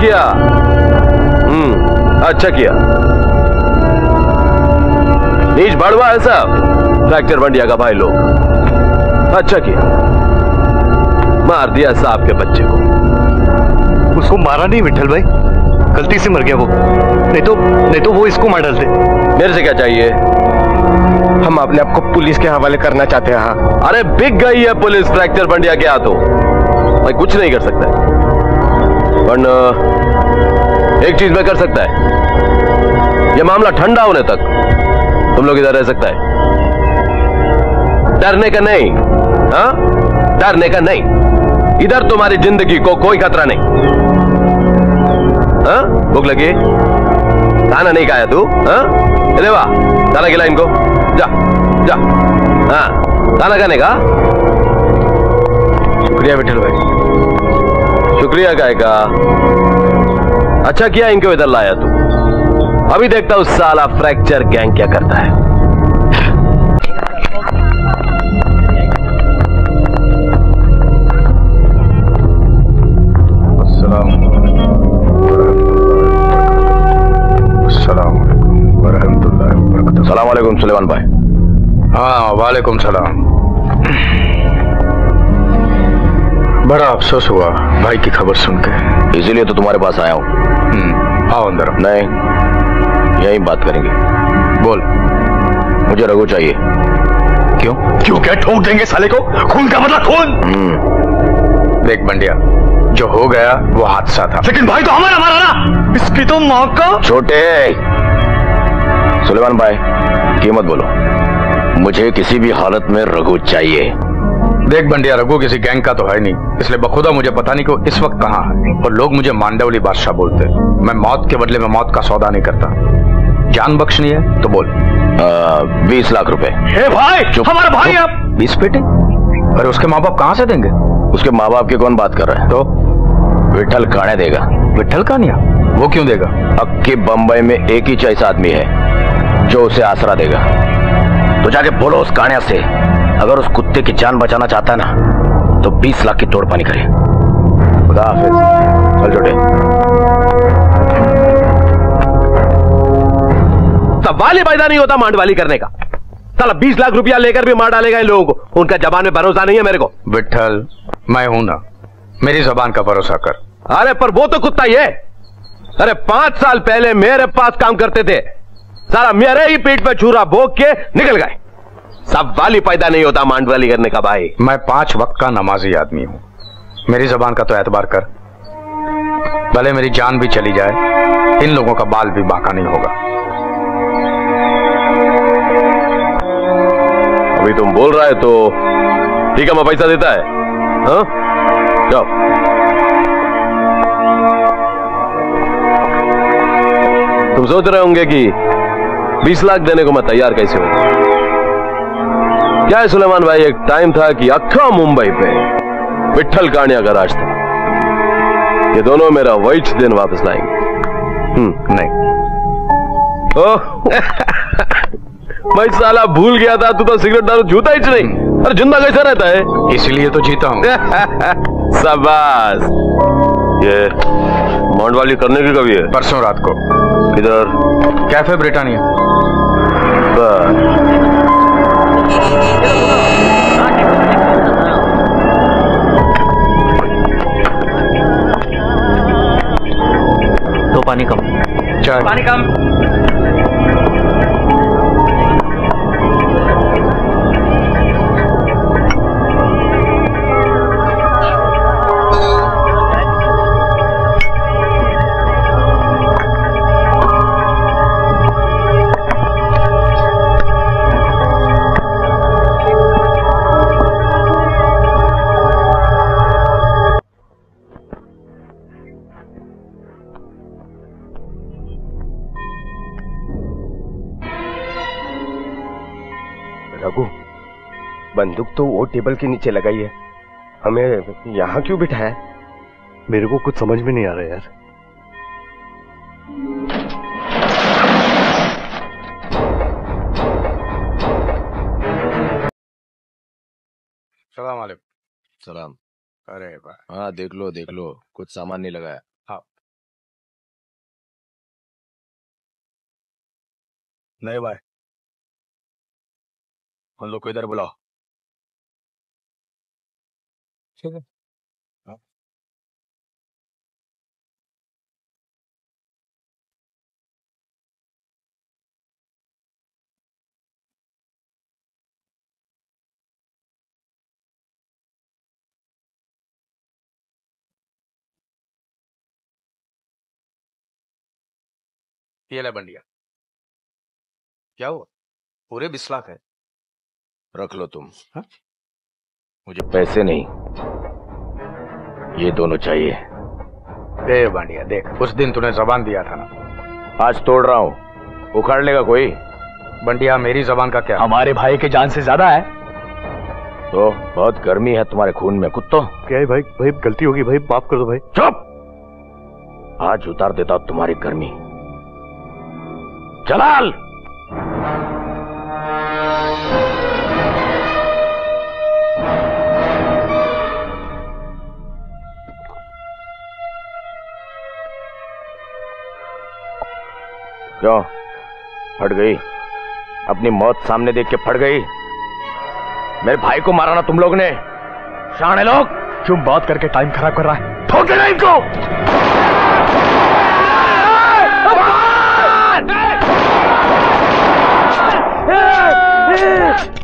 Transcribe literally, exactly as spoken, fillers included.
किया। हम्म अच्छा किया। नीच बड़वा है साहब फ्रैक्चर बंडिया का भाई लोग। अच्छा किया, मार दिया साहब के बच्चे को। उसको मारा नहीं विठल भाई, गलती से मर गया वो, नहीं तो नहीं तो वो इसको मार डालते। मेरे से क्या चाहिए? हम अपने आप को पुलिस के हवाले करना चाहते हैं। हाँ। अरे बिक गई है पुलिस फ्रैक्चर बंडिया के हाथों, भाई कुछ नहीं कर सकता है। वरना एक चीज में कर सकता है, यह मामला ठंडा होने तक तुम लोग इधर रह सकता है। डरने का नहीं, हाँ डरने का नहीं। इधर तुम्हारी जिंदगी को कोई खतरा नहीं। हाँ भूख लगी, खाना नहीं खाया तू? हाँ देवा खाना खिला इनको, जा जा। हाँ खाना खाने का। शुक्रिया विठल भाई। शुक्रिया काहे का? अच्छा किया इनको इधर लाया तू। अभी देखता हूं साला फ्रैक्चर गैंग क्या करता है। अस्सलाम वालेकुम सुलेमान भाई। हाँ वालेकुम सलाम। बड़ा अफसोस हुआ भाई की खबर सुन के, इसीलिए तो तुम्हारे पास आया हूं। आओ अंदर। नहीं यही बात करेंगे। बोल। मुझे रघु चाहिए। क्यों? क्यों क्या ठोक देंगे साले को? खून का मतलब खून। देख बंडिया, जो हो गया वो हादसा था, लेकिन भाई तो हमारा हमारा ना, इसकी तो माँ का। छोटे सुलेमान भाई कीमत बोलो, मुझे किसी भी हालत में रघु चाहिए। देख बंडिया, रघु किसी गैंग का तो है नहीं, इसलिए बखुदा मुझे पता नहीं कि वो इस वक्त कहाँ है, और लोग मुझे मांडवली बादशाह बोलते हैं। मैं मौत के बदले में मौत का सौदा नहीं करता। जान बख्शनी है तो बोल। बीस लाख रुपए। हे भाई, हमारा भाई आप बीस पेटे? अरे उसके माँ बाप कहाँ से देंगे? उसके माँ बाप की कौन बात कर रहा है? तो विठल काणे देगा। विठल कानिया? वो क्यों देगा? अक्की बंबई में एक ही ऐसा आदमी है जो उसे आसरा देगा। तो जाके बोलो उस काण्या से, अगर उस कुत्ते की जान बचाना चाहता है ना तो बीस लाख की तोड़ पानी करे। खुदा हाफिज। चल छोटे। सवाल ही पैदा नहीं होता मांडवाली करने का। साला बीस लाख रुपया लेकर भी मार डालेगा इन लोगों को। उनका जबान में भरोसा नहीं है मेरे को। विठल मैं हूं ना, मेरी जबान का भरोसा कर। अरे पर वो तो कुत्ता ही है। अरे पांच साल पहले मेरे पास काम करते थे, सारा मेरे ही पीठ पे छुरा भोग के निकल गए। सब वाली पैदा नहीं होता मांडवाली करने का भाई। मैं पांच वक्त का नमाजी आदमी हूं, मेरी जबान का तो एतबार कर। भले मेरी जान भी चली जाए, इन लोगों का बाल भी बाका नहीं होगा। अभी तुम बोल रहा है तो ठीक है, मैं पैसा देता है। हाँ जाओ। तुम सोच रहे होंगे कि बीस लाख देने को मैं तैयार कैसे हूं। क्या है सुलेमान भाई, एक टाइम था कि अक्खा मुंबई पे विठल कानिया का राज था। ये दोनों मेरा वही दिन वापस लाएंगे। हम्म नहीं। ओह मैं साला भूल गया था, तू तो सिगरेट दारू जूता ही नहीं। अरे जिंदा कैसा रहता है? इसलिए तो जीता हूं। शाबाश। ये मांडवाली करने की कभी है? परसों रात को। किधर? Cafe Britannia. तो पानी कम। चाय पानी कम। रघु, बंदूक तो वो टेबल के नीचे लगाई है, हमें यहाँ क्यों बिठाया? मेरे को कुछ समझ में नहीं आ रहा यार। सलाम वालेकुम। सलाम। अरे भाई, हाँ देख लो देख लो, कुछ सामान नहीं लगाया। हाँ नहीं भाई, उन लोग को इधर बुलाओ। ठीक है। ये ले बंडिया। क्या हुआ? पूरे बीस लाख है। रख लो तुम। हा? मुझे पैसे नहीं, ये दोनों चाहिए। ए बंडिया देख, उस दिन तूने जबान दिया था ना, आज तोड़ रहा हूं, उखाड़ लेगा कोई? बंडिया मेरी जबान का क्या? हमारे भाई के जान से ज्यादा है। तो बहुत गर्मी है तुम्हारे खून में कुत्तो। क्या है भाई? भाई गलती होगी भाई, माफ कर दो भाई। चुप! आज उतार देता हूं तुम्हारी गर्मी। जलाल! क्यों फट गई? अपनी मौत सामने देख के फट गई? मेरे भाई को मारा ना तुम लोग ने, शाणे लोग। क्यों बात करके टाइम खराब कर रहा है? ठोक देना इनको।